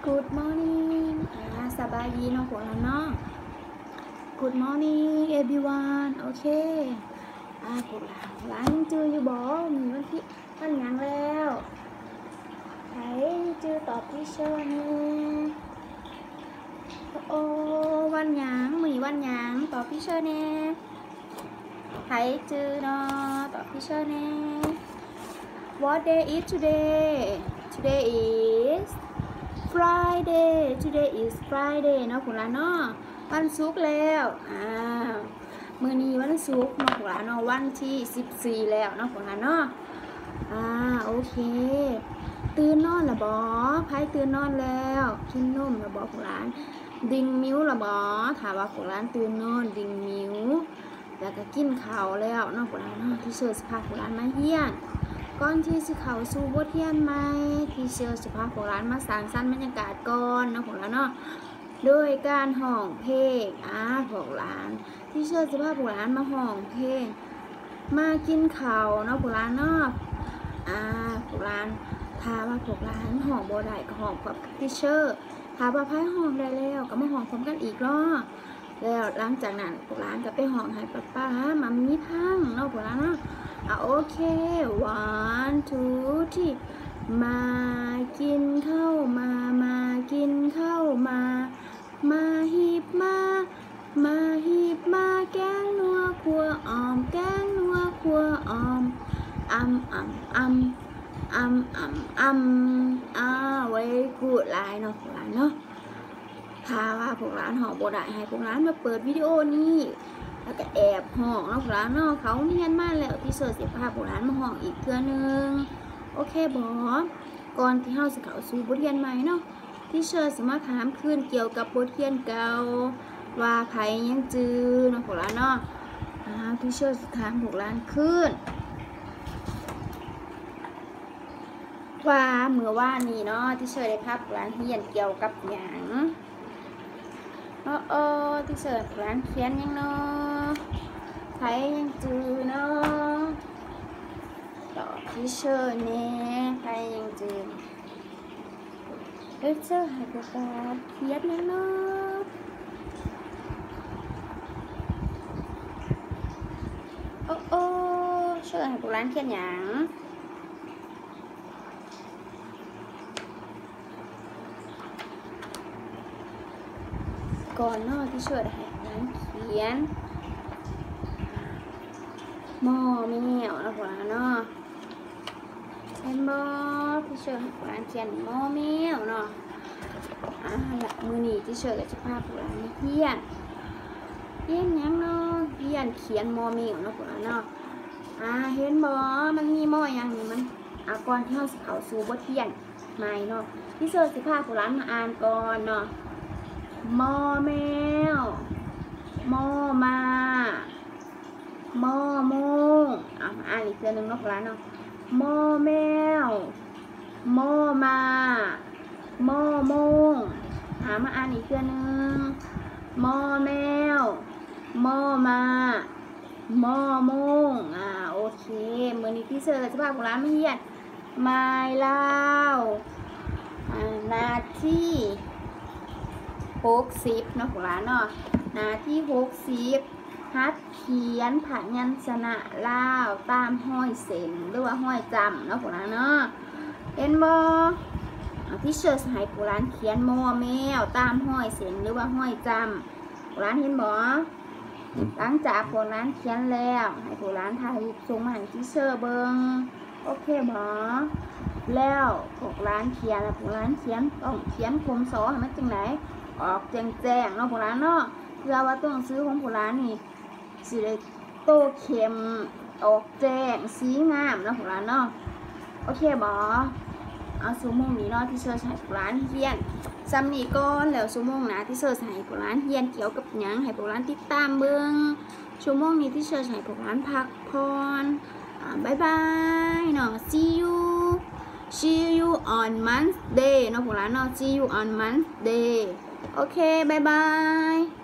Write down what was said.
Good morning สบายดีเนาะพวกเราเนาะ Good morning everyone โอเคพวกเราร้านยังจืออยู่บ่มีวันที่วันหยังแล้วใครจือตอบที่เชิญโอ้วันหยังมีวันหยังตอบที่เชิญแน่ใครจือเนาะตอบที่เชิญแน่ What day is today? Today is Friday is Friday เนาะพวกเราเนาะวันศุกร์แล้วมื้อนี้วันศุกร์เนาะพวกเราเนาะวันที่14แล้วเนาะพวกเราเนาะโอเคตื่นนอนละบ่ไผตื่นนอนแล้วกินนมละบ่พวกหลานดิ่งมิ้วละบ่ถ้าว่าพวกหลานตื่นนอนดิ่งมิ้วแล้วก็กินข้าวแล้วเนาะพวกหลานเนาะที่เชิญสิพาพวกหลานมาเฮียนก่อนที่สิเข้าสู่บทเรียนใหม่ที่เชิญสิพาพวกหลานมาสร้างสรรค์บรรยากาศก่อนเนาะพวกหลานเนาะด้วยการห้องเพลงพวกหลานที่เชิญสิพาพวกหลานมาห้องเพลงมากินข้าวเนาะพวกหลานเนาะพวกหลานถ้าว่าพวกหลานห้องบ่ได้ก็ห้องกับที่เชิญถ้าว่าไผห้องได้แล้วก็มาห้องพร้อมกันอีกเนาะแล้วหลังจากนั้นพวกหลานก็ไปห้องให้ป้ามัมมี่พังเนาะพวกหลานเนาะโอเค one two three มากินข้าวมากินข้าวมาหีบมาหีบมาแกงนัวครัวออมแกงนัวครัวออมไว้พูดลายเนาะพวกหลานเนาะถ้าว่าพวกหลานหอบ่ได้ให้พวกหลานมาเปิดวิดีโอนี้แล้วก็แอบห้องแล้วพวกหลานเนาะเขาเรียนมาแล้วที่เสิร์ชสิพาพวกหลานมาห้องอีกเทื่อนึงโอเคบ่ก่อนที่เฮาสิเข้าสู่บทเรียนใหม่เนาะที่เสิร์ชสิมาถามคืนเกี่ยวกับบทเรียนเก่าว่าไผยังจื้อเนาะพวกหลานเนาะที่เสิร์ชสิถามพวกหลานคืนว่าเมื่อวานนี้เนาะที่เสิร์ชได้พาพวกหลานเรียนเกี่ยวกับหยังที่เสิร์ชร้านเขียนยังเนาะใครยังจือเนาะต่อที่เสิร์ชเนี่ยใครยังจือเสิร์ชให้พวกเราเขียนยังเนาะเสิร์ชให้พวกร้านเขียนยังก่อนเนาะที่ช่วยให้ร้านเขียนหม้อแมวนะพวกเราเนาะเป็นบ่ที่ช่วยให้ร้านเขียนหม้อแมวเนาะมือนี้ที่ช่วยกับเจ้าภาพพวกเราเขียนยังเนาะเขียนหม้อแมวนะพวกเราเนาะเห็นบ่มันมีหม้อยังนี่มันก่อนที่เราสิเข้าสู่บทเรียนใหม่เนาะที่ช่วยสิพาพวกเรามาอ่านก่อนเนาะมอแมวมอมาอมงอ่านอีกเทื่อนึงเนาะพวกหลานเนาะมอแมวมอมามอมงมาอ่านอีกเทื่อนึงมอแมวมอมามอมงโอเคมื้อนี้ที่เสิร์ชสภาพของร้านไม่เฮียนไม้ลาวนาที่60เนาะพวกหลานเนาะหน้าที่60หัดเขียนพยัญชนะลาวตามห้อยเส้นหรือว่าห้อยจำเนาะพวกหลานเนาะเห็นบ่ที่เชิญให้พวกหลานเขียนมอแมวตามห้อยเส้นหรือว่าห้อยจำพวกหลานเห็นบ่หลังจากพวกหลานเขียนแล้วให้พวกหลานถ่ายรูปส่งมาให้ที่เชิญเบิ่งโอเคบ่แล้วพวกหลานเขียนพวกหลานเขียนต้องเขียนคมสอให้มันจังไหนออกแจ้งเนาะพวกหลานเนาะเพื่อว่าตัวหนังสือของพวกหลานนี่สิได้โตเข้มออกแจ้งสีงามเนาะพวกหลานเนาะโอเคบ่ชั่วโมงนี้เนาะที่เชิญให้พวกหลานเรียนซ้ำนี้ก่อนแล้วชั่วโมงหน้าที่เชิญให้พวกหลานเรียนเกี่ยวกับหยังให้พวกหลานติดตามเบิ่งชั่วโมงนี้ที่เชิญให้พวกหลานพักผ่อนบ๊ายบายเนาะ see you on Monday เนาะพวกหลานเนาะ see you on Monday โอเคบายบาย